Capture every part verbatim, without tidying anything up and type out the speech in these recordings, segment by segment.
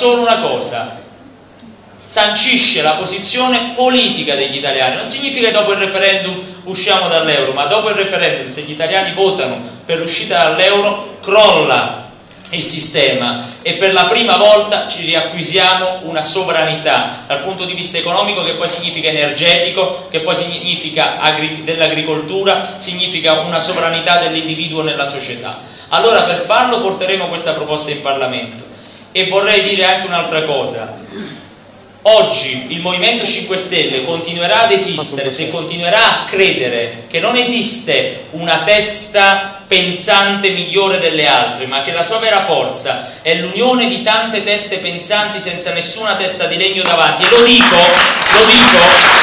solo una cosa: sancisce la posizione politica degli italiani. Non significa che dopo il referendum usciamo dall'euro, ma dopo il referendum, se gli italiani votano per l'uscita dall'euro, crolla il sistema e per la prima volta ci riacquisiamo una sovranità dal punto di vista economico, che poi significa energetico, che poi significa dell'agricoltura, significa una sovranità dell'individuo nella società. Allora, per farlo porteremo questa proposta in Parlamento. E vorrei dire anche un'altra cosa: oggi il Movimento cinque Stelle continuerà ad esistere se continuerà a credere che non esiste una testa pensante migliore delle altre, ma che la sua vera forza è l'unione di tante teste pensanti senza nessuna testa di legno davanti. E lo dico, lo dico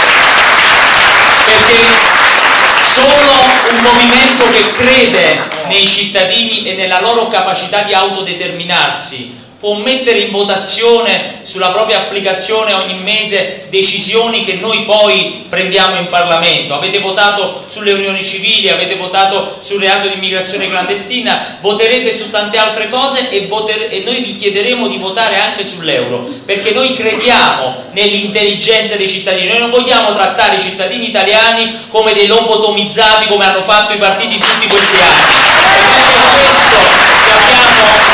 perché solo un movimento che crede nei cittadini e nella loro capacità di autodeterminarsi può mettere in votazione sulla propria applicazione ogni mese decisioni che noi poi prendiamo in Parlamento. Avete votato sulle unioni civili, avete votato sul reato di immigrazione clandestina, voterete su tante altre cose e, e noi vi chiederemo di votare anche sull'euro, perché noi crediamo nell'intelligenza dei cittadini. Noi non vogliamo trattare i cittadini italiani come dei lobotomizzati, come hanno fatto i partiti in tutti questi anni. Ed è per questo che abbiamo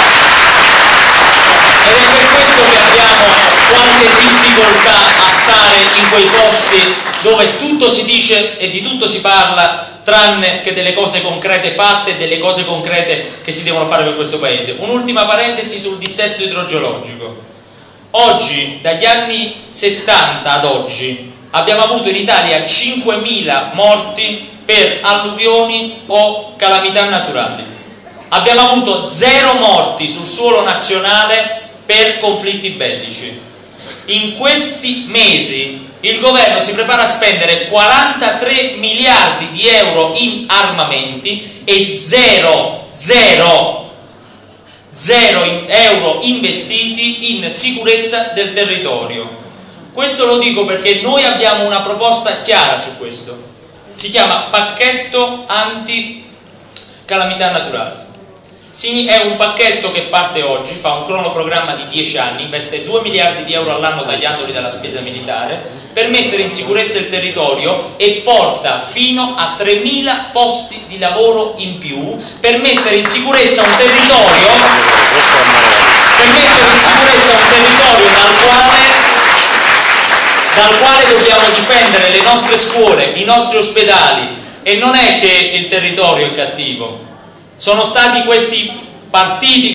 Ed è per questo che abbiamo qualche difficoltà a stare in quei posti dove tutto si dice e di tutto si parla, tranne che delle cose concrete fatte e delle cose concrete che si devono fare per questo Paese. Un'ultima parentesi sul dissesto idrogeologico. Oggi, dagli anni settanta ad oggi, abbiamo avuto in Italia cinquemila morti per alluvioni o calamità naturali. Abbiamo avuto zero morti sul suolo nazionale per conflitti bellici. In questi mesi il governo si prepara a spendere quarantatré miliardi di euro in armamenti e zero, zero, zero euro investiti in sicurezza del territorio. Questo lo dico perché noi abbiamo una proposta chiara su questo. Si chiama pacchetto anti calamità naturali. È un pacchetto che parte oggi, fa un cronoprogramma di dieci anni, investe due miliardi di euro all'anno tagliandoli dalla spesa militare per mettere in sicurezza il territorio e porta fino a tremila posti di lavoro in più per mettere in sicurezza un territorio per mettere in sicurezza un territorio dal quale dal quale dobbiamo difendere le nostre scuole, i nostri ospedali. E non è che il territorio è cattivo. Sono stati questi partiti